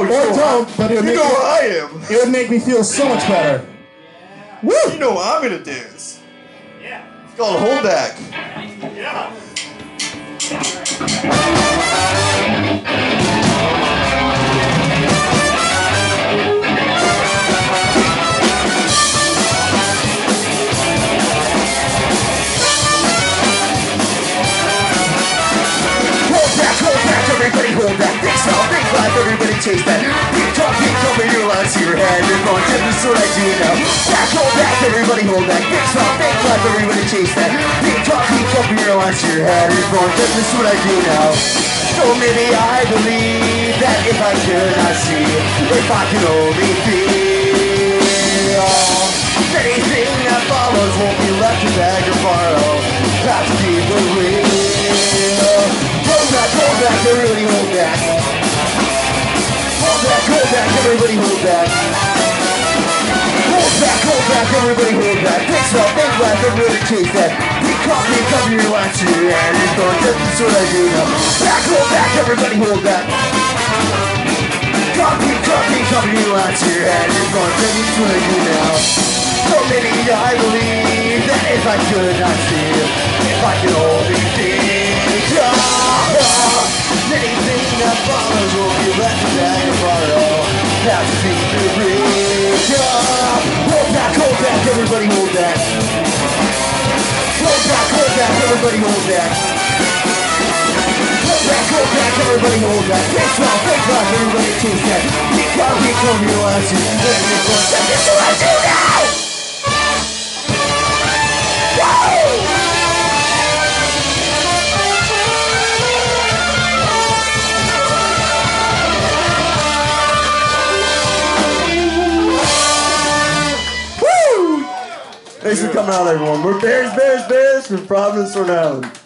don't, but it would You make know I am. it would make me feel so much better. Woo! You know I'm gonna dance. Yeah. It's called Hold Back. Yeah. Everybody hold that, big smile, big laugh, everybody chase that. Big talk, and your lines to your head. You're going to this is what I do now. Back, hold back, everybody hold that. Big smile, big laugh, everybody chase that. Big talk, and your lines to your head. You're going to this is what I do now. So maybe I believe that if I could not see, if I could only feel, anything that follows won't be left to beg or borrow. That's to be the real. Hold back, everybody hold back. Hold back, everybody hold back. Hold back, everybody hold back. Big smile, big laugh, everybody chase that. Big cover your lines to your head. You're going, that's what I do now. Hold back, everybody hold back. Cover your lines to your head. You're going, that's what I do now. So maybe I believe that if I could not see, if I could only think. Anything that follows will be left to beg or borrow. That's the thing to reach up. Hold back, everybody hold back. Hold back, everybody hold back. Hold back, everybody hold back. Big smile, big laugh, everybody chase that. Big come your last year. This is what I do now! Woo! Thanks for coming out, everyone. We're Bears from Providence, Rhode Island.